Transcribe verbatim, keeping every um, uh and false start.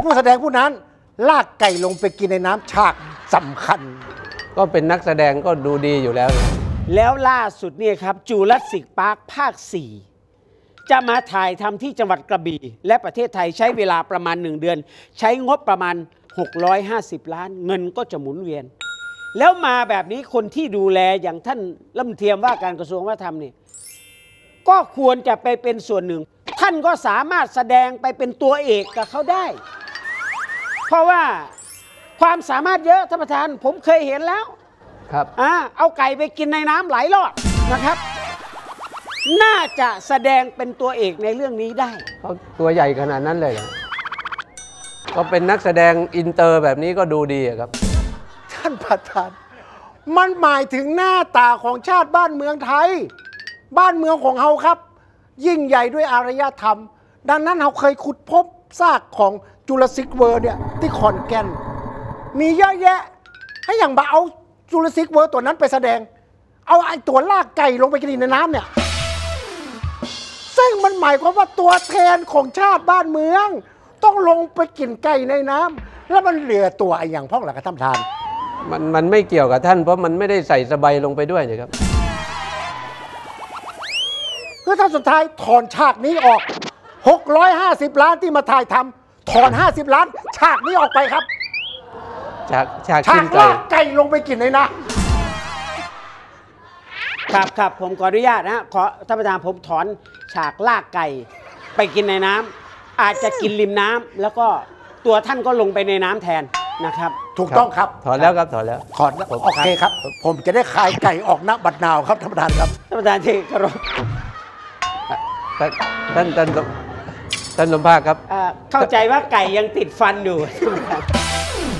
ผู้แสดงผู้นั้นลากไก่ลงไปกินในน้ำฉากสำคัญก็เป็นนักแสดงก็ดูดีอยู่แล้วแล้วล่าสุดเนี่ยครับจูราสสิกพาร์คภาคสี่จะมาถ่ายทำที่จังหวัดกระบี่และประเทศไทยใช้เวลาประมาณหนึ่งเดือนใช้งบประมาณหกร้อยห้าสิบล้านเงินก็จะหมุนเวียนแล้วมาแบบนี้คนที่ดูแลอย่างท่านรัฐมนตรีว่าการกระทรวงวัฒนธรรมเนี่ยก็ควรจะไปเป็นส่วนหนึ่งท่านก็สามารถแสดงไปเป็นตัวเอกกับเขาได้เพราะว่าความสามารถเยอะท่านประธานผมเคยเห็นแล้วครับอ่าเอาไก่ไปกินในน้ำหลายรอบนะครับน่าจะแสดงเป็นตัวเอกในเรื่องนี้ได้เขาตัวใหญ่ขนาดนั้นเลยเหรอก็เป็นนักแสดงอินเตอร์แบบนี้ก็ดูดีครับท่านประธานมันหมายถึงหน้าตาของชาติบ้านเมืองไทยบ้านเมืองของเราครับยิ่งใหญ่ด้วยอารยธรรมดังนั้นเราเคยขุดพบซากของจูราสสิกเวิร์เนี่ยที่ขอนแก่นมีเยอะแยะให้อย่างบ่เอาจูราสสิกเวิร์ตัวนั้นไปแสดงเอาไอ้ตัวลากไก่ลงไปกินในน้ำเนี่ยซึ่งมันหมายความว่าตัวแทนของชาติบ้านเมืองต้องลงไปกินไก่ในน้ำแล้วมันเหลือตัวไอ้อย่างพ่องหลักท่านประธานมันมันไม่เกี่ยวกับท่านเพราะมันไม่ได้ใส่สบายลงไปด้วยนะครับคือถ้าสุดท้ายถอนฉากนี้ออกหกร้อยห้าสิบล้านที่มาถ่ายทำถอนห้าสิบล้านฉากนี้ออกไปครับฉากฉากฉากลากไก่ลงไปกินในน้ำครับครับผมขออนุญาตนะขอท่านประธานผมถอนฉากลากไก่ไปกินในน้ำอาจจะกินริมน้ำแล้วก็ตัวท่านก็ลงไปในน้ำแทนนะครับถูกต้องครับถอนแล้วครับถอนแล้วถอนโอเคครับผมจะได้คายไก่ออกณบัดนาวครับท่านประธานครับท่านประธานที่เคารพท่านท่านท่านสมภาคครับเข้าใจว่าไก่ยังติดฟันอยู่